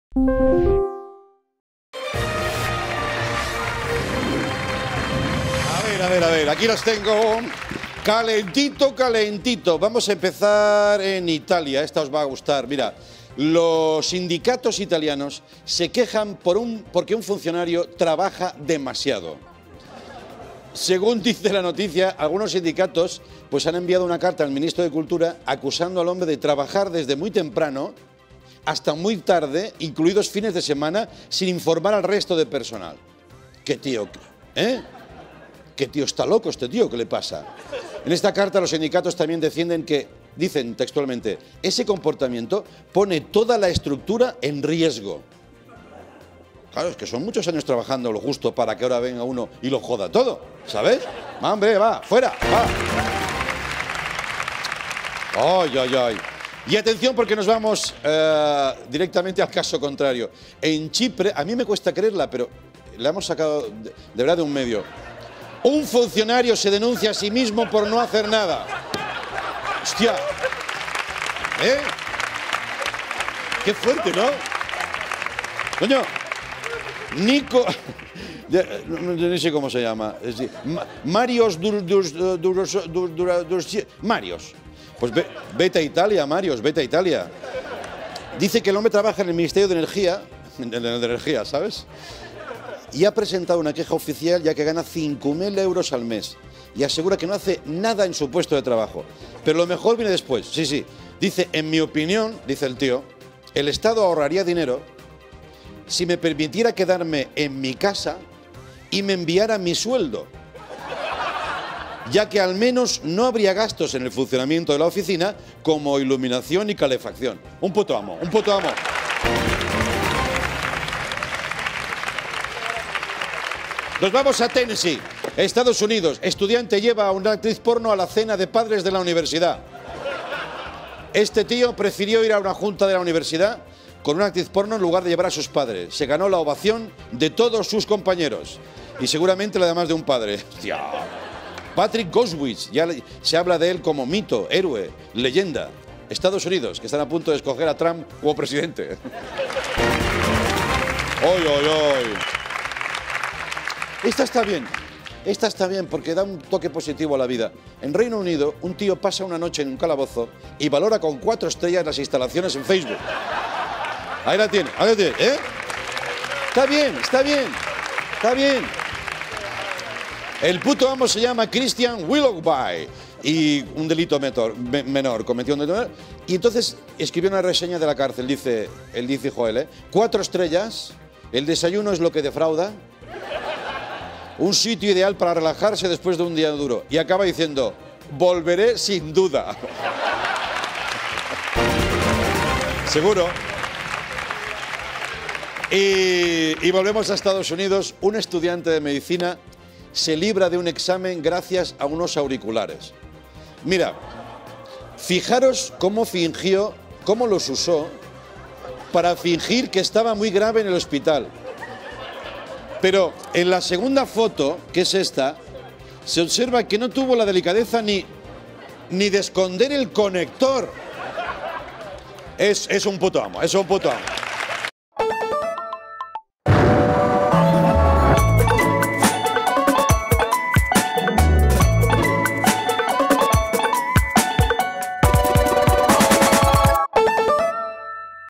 A ver, aquí los tengo. Calentito, calentito. Vamos a empezar en Italia. Esta os va a gustar. Mira, los sindicatos italianos se quejan porque un funcionario trabaja demasiado. Según dice la noticia, algunos sindicatos pues han enviado una carta al ministro de Cultura acusando al hombre de trabajar desde muy temprano hasta muy tarde, incluidos fines de semana, sin informar al resto de personal. ¿Qué tío? ¿Eh? ¿Qué tío está loco este tío? ¿Qué le pasa? En esta carta los sindicatos también defienden que, dicen textualmente, ese comportamiento pone toda la estructura en riesgo. Claro, es que son muchos años trabajando lo justo para que ahora venga uno y lo joda todo, ¿sabes? Va, hombre, va, fuera, va. Ay, ay, ay. Y atención porque nos vamos directamente al caso contrario. En Chipre, a mí me cuesta creerla, pero la hemos sacado de verdad de un medio. Un funcionario se denuncia a sí mismo por no hacer nada. Hostia. ¿Eh? Qué fuerte, ¿no? Coño. Nico... No sé cómo se llama. Marios Marios. Pues vete a Italia, Marios, vete a Italia. Dice que el hombre trabaja en el Ministerio de Energía, ¿sabes? Y ha presentado una queja oficial ya que gana 5.000 euros al mes. Y asegura que no hace nada en su puesto de trabajo. Pero lo mejor viene después. Sí, sí. Dice, en mi opinión, dice el tío, el Estado ahorraría dinero si me permitiera quedarme en mi casa y me enviara mi sueldo, ya que al menos no habría gastos en el funcionamiento de la oficina como iluminación y calefacción. Un puto amo, un puto amo. Nos vamos a Tennessee, Estados Unidos. Estudiante lleva a una actriz porno a la cena de padres de la universidad. Este tío prefirió ir a una junta de la universidad con una actriz porno en lugar de llevar a sus padres. Se ganó la ovación de todos sus compañeros. Y seguramente la de más de un padre. Hostia. Patrick Goswitz, ya se habla de él como mito, héroe, leyenda. Estados Unidos, que están a punto de escoger a Trump como presidente. ¡Oy, oy, oy! Esta está bien porque da un toque positivo a la vida. En Reino Unido, un tío pasa una noche en un calabozo y valora con 4 estrellas las instalaciones en Facebook. Ahí la tiene, ¿eh? Está bien, está bien, está bien. El puto amo se llama Christian Willoughby y un delito menor, cometió un delito menor. Y entonces escribió una reseña de la cárcel, él dice Joel, 4 estrellas, el desayuno es lo que defrauda, un sitio ideal para relajarse después de un día duro. Y acaba diciendo, volveré sin duda. Seguro. Y volvemos a Estados Unidos. Un estudiante de medicina se libra de un examen gracias a unos auriculares. Mira, fijaros cómo fingió, cómo los usó para fingir que estaba muy grave en el hospital. Pero en la segunda foto, que es esta, se observa que no tuvo la delicadeza ni de esconder el conector. Es un puto amo, es un puto amo.